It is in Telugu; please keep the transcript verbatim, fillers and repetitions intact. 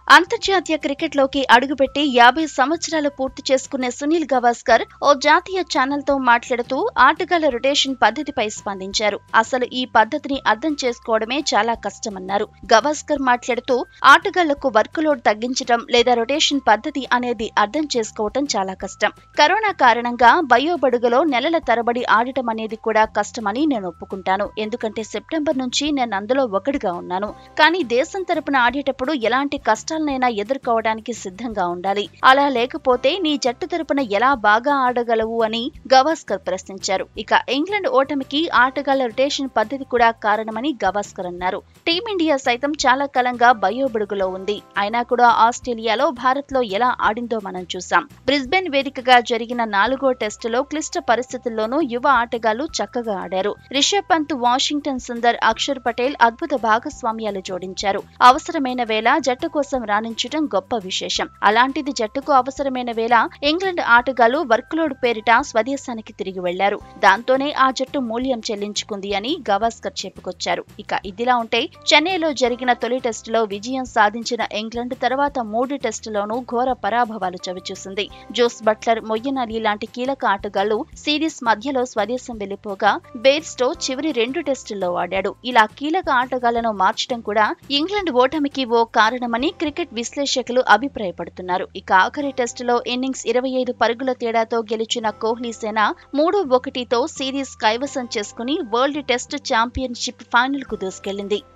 అంతర్జాతీయ క్రికెట్లోకి అడుగుపెట్టి యాభై సంవత్సరాలు పూర్తి చేసుకునే సునీల్ గవాస్కర్ ఓ జాతీయ ఛానల్తో మాట్లాడుతూ ఆటగాళ్ల రొటేషన్ పద్ధతిపై స్పందించారు. అసలు ఈ పద్ధతిని అర్థం చేసుకోవడమే చాలా కష్టమన్నారు. గవాస్కర్ మాట్లాడుతూ ఆటగాళ్లకు వర్క్లోడ్ తగ్గించడం లేదా రొటేషన్ పద్ధతి అనేది అర్థం చేసుకోవటం చాలా కష్టం. కరోనా కారణంగా బయోబడుగులో నెలల తరబడి ఆడటం అనేది కూడా కష్టమని నేను ఒప్పుకుంటాను. ఎందుకంటే సెప్టెంబర్ నుంచి నేను అందులో ఒకటిగా ఉన్నాను. కానీ దేశం తరపున ఆడేటప్పుడు ఎలాంటి కష్టాలు నైనా ఎదుర్కోవడానికి సిద్ధంగా ఉండాలి. అలా లేకపోతే నీ జట్టు తరపున ఎలా బాగా ఆడగలవు అని గవాస్కర్ ప్రశ్నించారు. ఇక ఇంగ్లాండ్ ఓటమికి ఆటగాళ్ల రొటేషన్ పద్ధతి కూడా కారణమని గవాస్కర్ అన్నారు. టీమిండియా సైతం చాలా కాలంగా బయోబడుగులో ఉంది. అయినా కూడా ఆస్ట్రేలియాలో భారత్ లో ఎలా ఆడిందో మనం చూసాం. బ్రిస్బెన్ వేదికగా జరిగిన నాలుగో టెస్టులో క్లిష్ట పరిస్థితుల్లోనూ యువ ఆటగాళ్లు చక్కగా ఆడారు. రిషబ్ పంత్, వాషింగ్టన్ సుందర్, అక్షర్ పటేల్ అద్భుత భాగస్వామ్యాలు జోడించారు. అవసరమైన వేళ జట్టు కోసం రాణించడం గొప్ప విశేషం. అలాంటిది జట్టుకు అవసరమైన వేళ ఇంగ్లాండ్ ఆటగాళ్లు వర్క్లోడ్ పేరిట స్వదేశానికి తిరిగి వెళ్లారు. దాంతోనే ఆ జట్టు మూల్యం చెల్లించుకుంది అని గవాస్కర్ చెప్పుకొచ్చారు. ఇక ఇదిలా ఉంటే చెన్నైలో జరిగిన తొలి టెస్టులో విజయం సాధించిన ఇంగ్లాండ్ తర్వాత మూడు టెస్టులోనూ ఘోర పరాభవాలు చవిచూసింది. జోస్ బట్లర్, మొయిన్ అలీ లాంటి కీలక ఆటగాళ్లు సిరీస్ మధ్యలో స్వదేశం వెళ్లిపోగా బెయిర్స్టో చివరి రెండు టెస్టుల్లో ఆడాడు. ఇలా కీలక ఆటగాళ్లను మార్చడం కూడా ఇంగ్లాండ్ ఓటమికి ఓ కారణమని క్రికెట్ విశ్లేషకులు అభిప్రాయపడుతున్నారు. ఇక ఆఖరి టెస్టులో ఇన్నింగ్స్ ఇరవై ఐదు పరుగుల తేడాతో గెలిచిన కోహ్లీ సేన మూడు ఒకటితో సిరీస్ కైవసం చేసుకుని వరల్డ్ టెస్ట్ ఛాంపియన్షిప్ ఫైనల్ కు దూసుకెళ్లింది.